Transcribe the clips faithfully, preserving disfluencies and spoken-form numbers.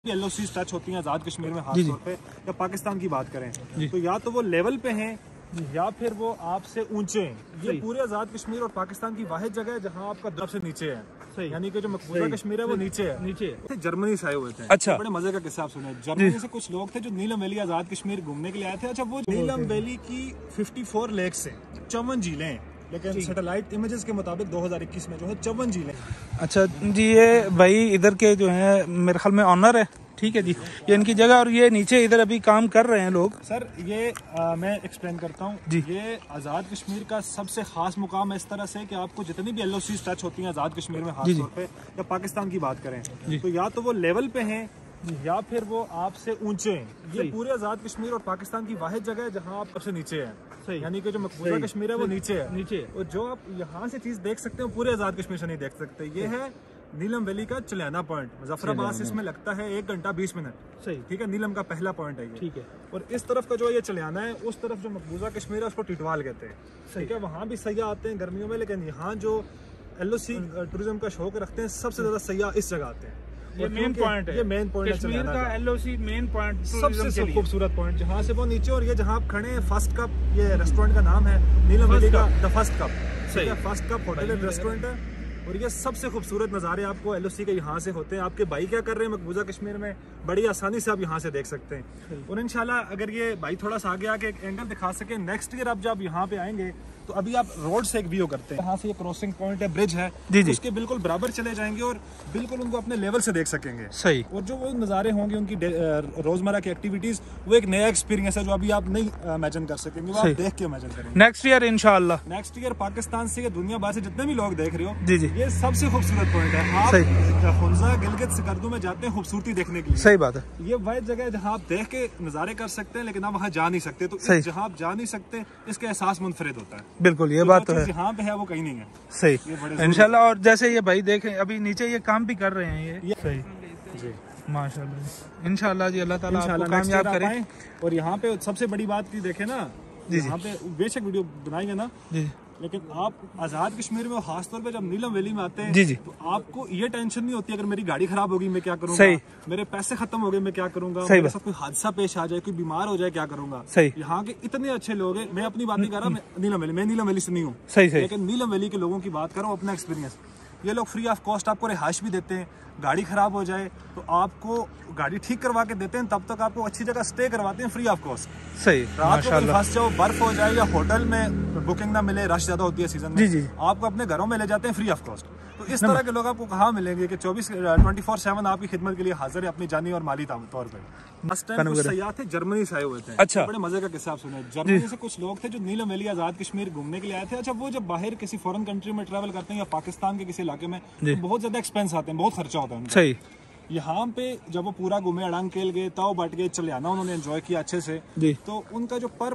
L O सी touch होती हैं आज़ाद कश्मीर में खास तौर पे, या पाकिस्तान की बात करें तो या तो वो लेवल पे हैं या फिर वो आपसे ऊंचे हैं। ये पूरे आज़ाद कश्मीर और पाकिस्तान की वाहिद जगह है जहाँ आपका दब से नीचे है, यानी कि जो मकबूजा कश्मीर है वो नीचे है। नीचे जर्मनी से आए हुए थे। अच्छा, बड़े मजे का किस्सा आप सुने। जर्मनी से कुछ लोग थे जो नीलम वैली आज़ाद कश्मीर घूमने के लिए आए थे। अच्छा, वो नीलम वैली की चौवन लेक्स है, चौवन झीलें हैं, लेकिन सैटेलाइट इमेजेस के मुताबिक दो हज़ार इक्कीस में जो है चौवन झीलें। अच्छा जी, ये भाई इधर के जो है मेरे ख्याल में ऑनर है, ठीक है जी, ये इनकी जगह। और ये नीचे इधर अभी काम कर रहे हैं लोग। सर ये आ, मैं एक्सप्लेन करता हूँ जी। ये आज़ाद कश्मीर का सबसे खास मुकाम है इस तरह से कि आपको जितनी भी एल ओ सी टच होती हैं आज़ाद कश्मीर में खास तौर पे, या पाकिस्तान की बात करें तो या तो वो लेवल पे हैं या फिर वो आपसे ऊंचे हैं। ये पूरे आज़ाद कश्मीर और पाकिस्तान की वाहिद जगह है जहाँ आप सबसे नीचे है, यानी कि जो मकबूजा कश्मीर है वो नीचे है। नीचे और जो आप यहाँ से चीज देख सकते हो पूरे आज़ाद कश्मीर से नहीं देख सकते। ये है नीलम वैली का चलियाना पॉइंट। मुजफ्फराबाद से इसमें लगता है एक घंटा बीस मिनट। सही, ठीक है। नीलम का पहला पॉइंट है ये, ठीक है। और इस तरफ का जो ये चलियाना है, उस तरफ जो मकबूजा कश्मीर है उसको टिटवाल कहते हैं, ठीक है। वहाँ भी सयाह आते हैं गर्मियों में, लेकिन यहाँ जो एल ओ सी टूरिज्म का शौक रखते हैं सबसे ज्यादा सयाह इस जगह आते हैं। ये मेन पॉइंट है, ये मेन पॉइंट कश्मीर का L O C main point, सबसे खूबसूरत पॉइंट जहाँ से वो नीचे। और ये जहाँ आप खड़े हैं फर्स्ट कप, ये रेस्टोरेंट का नाम है नीलम वैली का द फर्स्ट कप। सही है, first cup hotel and restaurant है। और ये सबसे खूबसूरत नज़ारे आपको एल ओ सी के यहाँ से होते हैं। आपके भाई क्या कर रहे हैं मकबूजा कश्मीर में, बड़ी आसानी से आप यहाँ से देख सकते हैं। और इंशाल्लाह अगर ये भाई थोड़ा सा आगे आके एक एंगल दिखा सके नेक्स्ट ईयर, आप जब यहाँ पे आएंगे तो अभी आप रोड से एक व्यू करते हैं। यहाँ से ये क्रॉसिंग पॉइंट है, ब्रिज है जी जी। उसके बिल्कुल बराबर चले जाएंगे और बिल्कुल उनको अपने लेवल से देख सकेंगे। सही। और जो वो नज़ारे होंगे उनकी रोजमर्रा की एक्टिविटीज, वो एक नया एक्सपीरियंस है जो अभी आप नहीं इमेजिन कर सकेंगे, वो आप देख के इमेजिन करेंगे। नेक्स्ट ईयर इंशाल्लाह, नेक्स्ट ईयर पाकिस्तान से, दुनिया भर से जितने भी लोग देख रहे हो जी जी, ये सबसे खूबसूरत पॉइंट है। आप हुंजा गिलगित सिकरदू में जाते हैं खूबसूरती देखने के लिए। सही बात है। ये वह जगह है जहाँ आप देख के नज़ारे कर सकते हैं, लेकिन आप वहाँ जा नहीं सकते। तो जहाँ आप जा नहीं सकते इसका एहसास मुनफरिद होता है। बिल्कुल, ये बात तो है। जहाँ पे है वो कहीं नहीं है। सही, इंशाल्लाह। और जैसे ये भाई देखें अभी नीचे ये काम भी कर रहे हैं ये, ये सही जी, माशाल्लाह। इंशाल्लाह जी, अल्लाह ताला आपको कामयाब करे। और यहाँ पे सबसे बड़ी बात की देखे ना, यहाँ पे बेशक वीडियो बनाएंगे ना जी, लेकिन आप आज़ाद कश्मीर में खास तौर पे जब नीलम वैली में आते हैं जी जी, तो आपको ये टेंशन नहीं होती अगर मेरी गाड़ी खराब होगी मैं क्या करूंगा, मेरे पैसे खत्म हो गए मैं क्या करूंगा, मेरे साथ कोई हादसा पेश आ जाए, कोई बीमार हो जाए क्या करूंगा। यहाँ के इतने अच्छे लोग हैं। मैं अपनी बात नहीं कर रहा, मैं नीलम वैली मैं नीलम वैली से नहीं हूँ, लेकिन नीलम वैली के लोगों की बात कर रहा हूँ, अपना एक्सपीरियंस। ये लोग फ्री ऑफ कॉस्ट आपको रिहाइश भी देते हैं। गाड़ी खराब हो जाए तो आपको गाड़ी ठीक करवा के देते हैं, तब तक आपको अच्छी जगह स्टे करवाते हैं फ्री ऑफ कॉस्ट। सही, रात को फंस जाओ, बर्फ हो जाए या होटल में बुकिंग ना मिले, रश ज्यादा होती है सीजन में, जी जी, आपको अपने घरों में ले जाते हैं फ्री ऑफ कॉस्ट। तो इस तरह के लोग आपको कहाँ मिलेंगे कि चौबीस ट्वेंटी फोर सेवन आपकी खिदमत के लिए हाजिर है, अपनी जानी और माली तौर पर। फर्स्ट टाइम कुछ सयाह थे जर्मनी से आए हुए थे। अच्छा, बड़े मजे का किस्सा आप सुने। जर्मनी से कुछ लोग थे जो नीलम वैली आज़ाद कश्मीर घूमने के लिए आए थे। अच्छा, वो जब बाहर किसी फॉरेन कंट्री में ट्रैवल करते हैं या पाकिस्तान के किसी इलाके में, तो बहुत ज्यादा एक्सपेंस आते हैं, बहुत खर्चा होता है। सही। यहाँ पे जब वो पूरा घूमे, अड़ंग केल गए, ताव बाट गए, चलियाना उन्होंने एंजॉय किया अच्छे से, तो उनका जो पर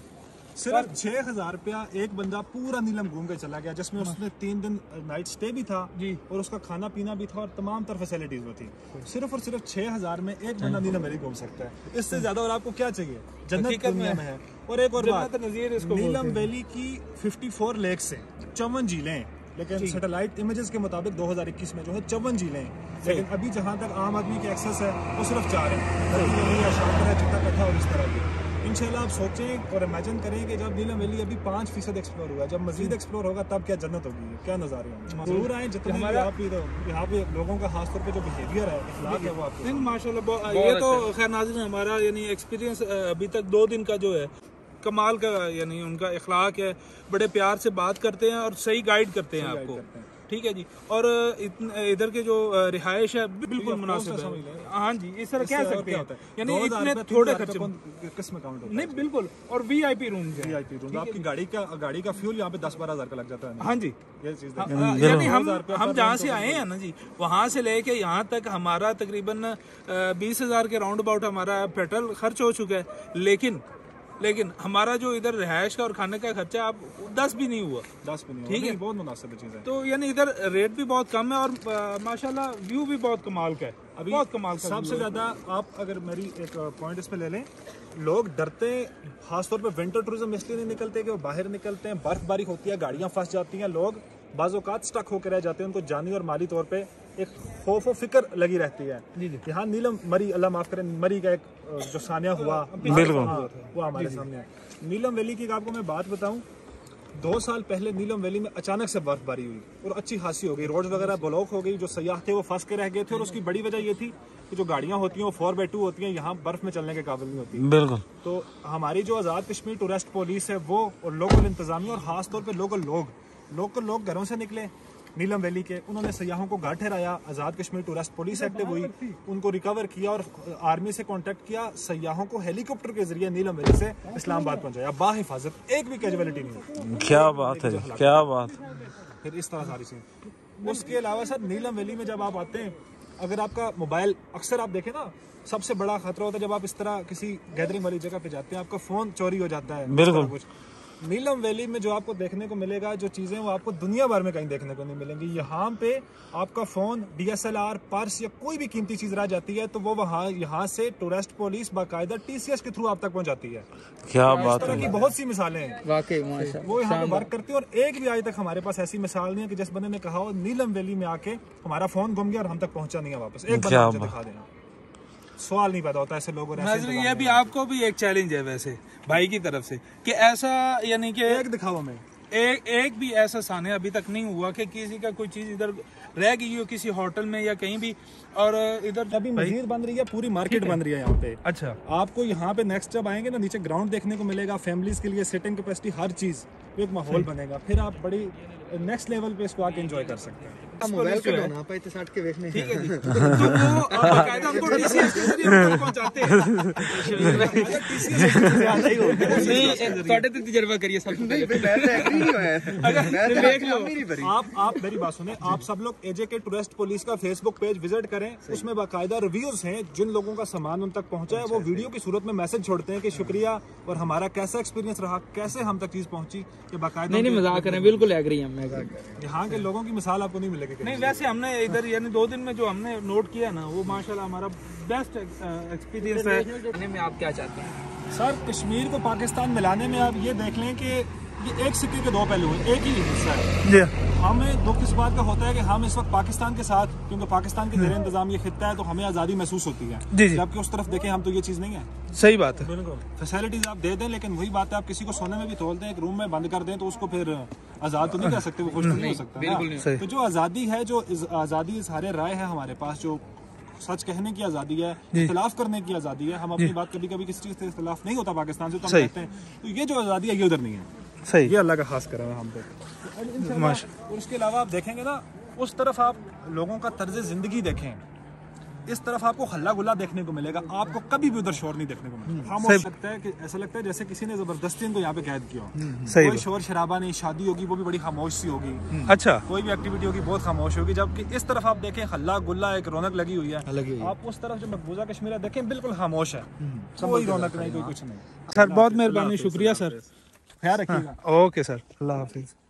सिर्फ छह हजार रुपया एक बंदा पूरा नीलम घूम के चला गया, जिसमें उसने तीन दिन नाइट स्टे भी था जी, और उसका खाना पीना भी था और तमाम तरह फैसिलिटीज वो थी। सिर्फ और सिर्फ छह हजार में एक बंदा नीलम वैली घूम सकता है। इससे ज्यादा और आपको क्या चाहिए, जन्नत दुनिया में है। और एक और बात, नीलम वैली की चौवन लेक्स है, चौवन झीलें, लेकिन सैटेलाइट इमेजेस के मुताबिक दो हज़ार इक्कीस में जो है चौवन झीलें हैं, लेकिन अभी जहाँ तक आम आदमी की एक्सेस है वो सिर्फ चार है, शाकर है, चित्ता कथा और इस तरह की। इंशाल्लाह आप सोचें और इमेजिन करें कि जब नीलम वैली अभी पाँच फीसद एक्सप्लोर हुआ, जब मजीद एक्सप्लोर होगा तब क्या जन्नत होगी, क्या नज़ारे होंगे। जरूर आए, जितने यहाँ पे यहाँ पे लोगों का खासतौर पे जो बिहेवियर है, अखलाक है, वो आपको माशाल्लाह। ये तो खैर नाज़रीन हमारा यानी एक्सपीरियंस अभी तक दो दिन का जो है कमाल का, यानी उनका अखलाक है, बड़े प्यार से बात करते हैं और सही गाइड करते हैं आपको, ठीक है जी। और इधर के जो रिहाइश है बिल्कुल मुनासिब है। हाँ जी, इस तरह कह सकते हैं, यानी इतने थोड़े खर्चे किस में काउंट होता है, नहीं बिल्कुल। और वीआईपी रूम है, वीआईपी रूम, आपकी गाड़ी का गाड़ी का फ्यूल यहाँ पे दस बारह हजार का लग जाता है। हाँ जी, ये चीज यानी हम हम जहाँ से आए हैं ना जी, वहाँ से लेके यहाँ तक हमारा तकरीबन बीस हजार के राउंड अबाउट हमारा पेट्रोल खर्च हो चुका है, लेकिन लेकिन हमारा जो इधर रिहाइश का और खाने का खर्चा आप दस भी नहीं हुआ, दस भी नहीं, ठीक है, बहुत मुनासिब चीज़ है। तो यानी इधर रेट भी बहुत कम है और माशाल्लाह व्यू भी बहुत कमाल का है, अभी बहुत कमाल का। सबसे ज्यादा आप अगर मेरी एक पॉइंट इस पे ले लें, लोग डरते हैं खासतौर पे विंटर टूरिज्म इसलिए नहीं निकलते कि वो बाहर निकलते हैं, बर्फबारी होती है, गाड़ियाँ फंस जाती हैं, लोग बाज़ औक़ात स्टक होकर रह जाते हैं, उनको जानी और माली तौर पे एक खौफ और फिक्र लगी रहती है। यहाँ नीलम मरी, अल्लाह माफ़ करें, मरी का एक जो सानिया हुआ वो हमारे सामने है। नीलम वैली की आपको मैं बात बताऊँ, दो साल पहले नीलम वैली में अचानक से बर्फबारी हुई और अच्छी खासी हो गई, रोड वगैरह ब्लॉक हो गई, जो सयाह थे वो फंस के रह गए थे और उसकी बड़ी वजह ये थी कि जो गाड़ियां होती हैं वो फोर बाई टू होती हैं, यहाँ बर्फ में चलने के काबिल नहीं होती। बिल्कुल। तो हमारी जो आज़ाद कश्मीर टूरिस्ट पुलिस है वो और लोकल इंतजामिया और खास तौर पे लोकल लोग लोकल लोग घरों से निकले नीलम वैली के, उन्होंने सयाहों को घाट ठहराया, Azad Kashmir tourist police active हुई, उनको रिकवर किया और आर्मी से कांटेक्ट किया, सयाहों को हेलीकॉप्टर के जरिए नीलम वैली से इस्लामाबाद पहुंचाया बाहिफाजत, एक भी कैजुअलिटी नहीं। क्या बात है, क्या बात। फिर इस तरह सारी चीज़। उसके अलावा सर नीलम वैली में जब आप आते हैं, अगर आपका मोबाइल, अक्सर आप देखें ना, सबसे बड़ा खतरा होता है जब आप इस तरह किसी गैदरिंग वाली जगह पे जाते हैं, आपका फोन चोरी हो जाता है। बिल्कुल। नीलम वैली में जो आपको देखने को मिलेगा, जो चीजें वो आपको दुनिया भर में कहीं देखने को नहीं मिलेंगी। यहाँ पे आपका फोन, डीएसएलआर, पर्स या कोई भी कीमती चीज रह जाती है तो वो वहाँ यहाँ से टूरिस्ट पुलिस बाकायदा टीसीएस के थ्रू आप तक पहुँचाती है। क्या बात है, की बहुत सी मिसालें हैं वाकई, वो यहाँ पे वर्क करती है और एक भी आज तक हमारे पास ऐसी मिसाल नहीं है कि जिस बंदे ने कहा हो नीलम वैली में आके हमारा फोन गुम गया और हम तक पहुँचा नहीं है वापस। एक बंदा मुझे दिखा देना, सवाल नहीं पैदा होता ऐसे लोगों ने। ये भी आपको भी एक चैलेंज है वैसे भाई की तरफ से कि ऐसा, यानी कि एक दिखाओ में एक एक भी ऐसा सानिया अभी तक नहीं हुआ कि किसी का कोई चीज इधर रह गई हो किसी होटल में या कहीं भी, और इधर अभी मस्जिद बन रही है, पूरी मार्केट बन रही है यहाँ पे। अच्छा, आपको यहाँ पे नेक्स्ट जब आएंगे ना, नीचे ग्राउंड देखने को मिलेगा, फैमिलीज के लिए सिटिंग कैपेसिटी, हर चीज, एक माहौल बनेगा, फिर आप बड़ी नेक्स्ट लेवल पे इसको आके एंजॉय कर सकते हैं। मोबाइल का ना पाए तो साठ के देखने, ठीक है जी। तो वो बाकायदा हमको टीसीएस के जरिए हमको पहुंचाते हैं। नहीं, थोड़े तो तजुर्बा करिए सब। आप आप मेरी बात सुने, आप सब लोग एजे के टूरिस्ट पुलिस का फेसबुक पेज विजिट करें, उसमें बाकायदा रिव्यूज हैं, जिन लोगों का सामान उन तक पहुंचा है वो वीडियो की सूरत में मैसेज छोड़ते हैं कि शुक्रिया और हमारा कैसा एक्सपीरियंस रहा, कैसे हम तक चीज पहुंची, कि बाकायदा। नहीं मजाक करें, बिल्कुल एग्री हम। यहाँ के लोगों की मिसाल आपको नहीं मिलेगी। नहीं, वैसे हमने इधर यानी दो दिन में जो हमने नोट किया ना, वो माशाल्लाह हमारा बेस्ट एक्सपीरियंस है। में आप क्या चाहते हैं सर? कश्मीर को पाकिस्तान मिलाने में आप ये देख लें कि ये एक सिक्के के दो पहलू हैं, एक ही हिस्सा है। हमें दुख इस बात का होता है कि हम इस वक्त पाकिस्तान के साथ, क्योंकि पाकिस्तान के जेर इंतजाम ये खित्ता है, तो हमें आज़ादी महसूस होती है, जबकि उस तरफ देखें हम तो ये चीज़ नहीं है। सही बात है, बिल्कुल। फैसिलिटीज आप दे दें, लेकिन वही बात है, आप किसी को सोने में भी तोल दें, एक रूम में बंद कर दें, तो उसको फिर आज़ाद तो नहीं कह सकते, वो खुश नहीं हो सकता। तो जो आज़ादी है, जो आज़ादी सारे राय है हमारे पास, जो सच कहने की आज़ादी है, इख्तिलाफ करने की आज़ादी है, हम अपनी बात कभी कभी किसी चीज़ से इख्तिलाफ नहीं होता पाकिस्तान से, तो हम कहते हैं, तो ये जो आज़ादी है ये उधर नहीं है। सही, ये अल्लाह का खास करम है हम पे। और उसके अलावा आप देखेंगे ना, उस तरफ आप लोगों का तर्ज जिंदगी देखें, इस तरफ आपको हल्ला गुल्ला देखने को मिलेगा, आपको कभी भी उधर शोर नहीं देखने को मिलेगा। खामोश लगता है कि ऐसा लगता है जैसे किसी ने जबरदस्ती इनको यहाँ पे कैद किया हो। कोई शोर शराबा नहीं, शादी होगी वो भी बड़ी खामोश सी होगी, अच्छा, कोई भी एक्टिविटी होगी बहुत खामोश होगी। जबकि इस तरफ आप देखें हल्ला गुल्ला, एक रौनक लगी हुई है। आप उस तरफ जो मकबूजा कश्मीर देखें, बिल्कुल खामोश है, कोई रौनक नहीं, कोई कुछ नहीं। सर बहुत मेहरबानी, शुक्रिया सर, ख्याल रखिएगा। ओके सर, अल्लाह हाफिज।